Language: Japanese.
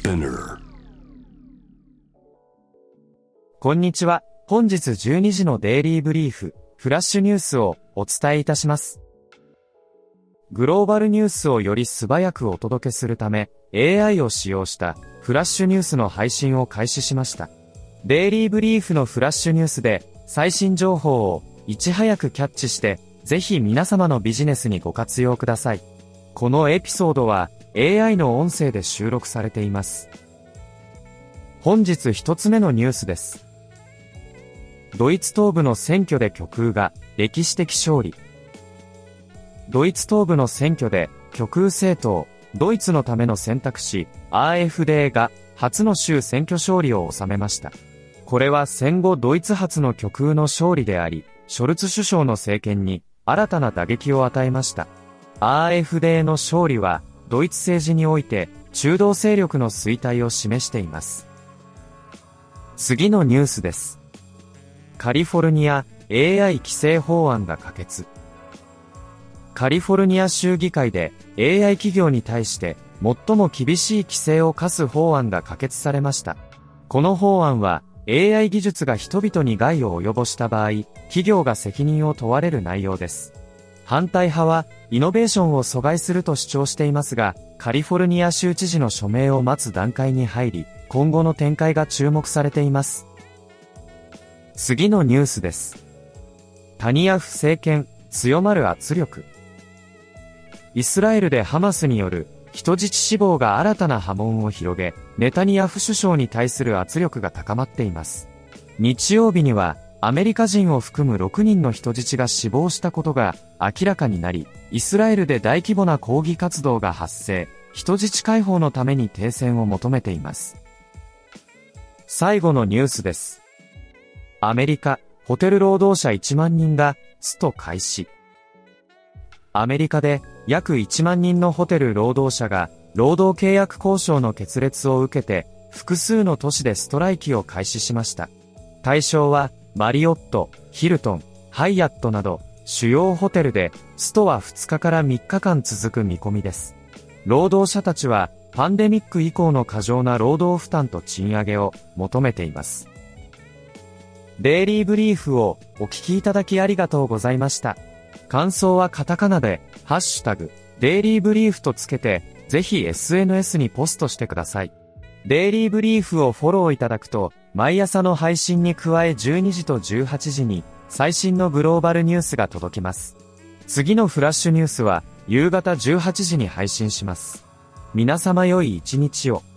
Spinner。 こんにちは。本日12時のデイリーブリーフ、フラッシュニュースをお伝えいたします。グローバルニュースをより素早くお届けするため、AI を使用したフラッシュニュースの配信を開始しました。デイリーブリーフのフラッシュニュースで最新情報をいち早くキャッチして、ぜひ皆様のビジネスにご活用ください。このエピソードは AI の音声で収録されています。本日一つ目のニュースです。ドイツ東部の選挙で極右が歴史的勝利。ドイツ東部の選挙で極右政党、ドイツのための選択肢 AfD が初の州選挙勝利を収めました。これは戦後ドイツ初の極右の勝利であり、ショルツ首相の政権に新たな打撃を与えました。AfD の勝利はドイツ政治において中道勢力の衰退を示しています。次のニュースです。カリフォルニア AI 規制法案が可決。カリフォルニア州議会で AI 企業に対して最も厳しい規制を課す法案が可決されました。この法案は AI 技術が人々に害を及ぼした場合、企業が責任を問われる内容です。反対派はイノベーションを阻害すると主張していますが、カリフォルニア州知事の署名を待つ段階に入り、今後の展開が注目されています。次のニュースです。タニヤフ政権、強まる圧力。イスラエルでハマスによる人質死亡が新たな波紋を広げ、ネタニヤフ首相に対する圧力が高まっています。日曜日には、アメリカ人を含む6人の人質が死亡したことが明らかになり、イスラエルで大規模な抗議活動が発生、人質解放のために停戦を求めています。最後のニュースです。アメリカ、ホテル労働者1万人がスト開始。アメリカで約1万人のホテル労働者が労働契約交渉の決裂を受けて複数の都市でストライキを開始しました。対象はマリオット、ヒルトン、ハイアットなど主要ホテルでストは2日から3日間続く見込みです。労働者たちはパンデミック以降の過剰な労働負担と賃上げを求めています。デイリーブリーフをお聞きいただきありがとうございました。感想はカタカナで、ハッシュタグ、デイリーブリーフとつけて、ぜひ SNS にポストしてください。デイリーブリーフをフォローいただくと、毎朝の配信に加え12時と18時に、最新のグローバルニュースが届きます。次のフラッシュニュースは、夕方18時に配信します。皆様良い一日を。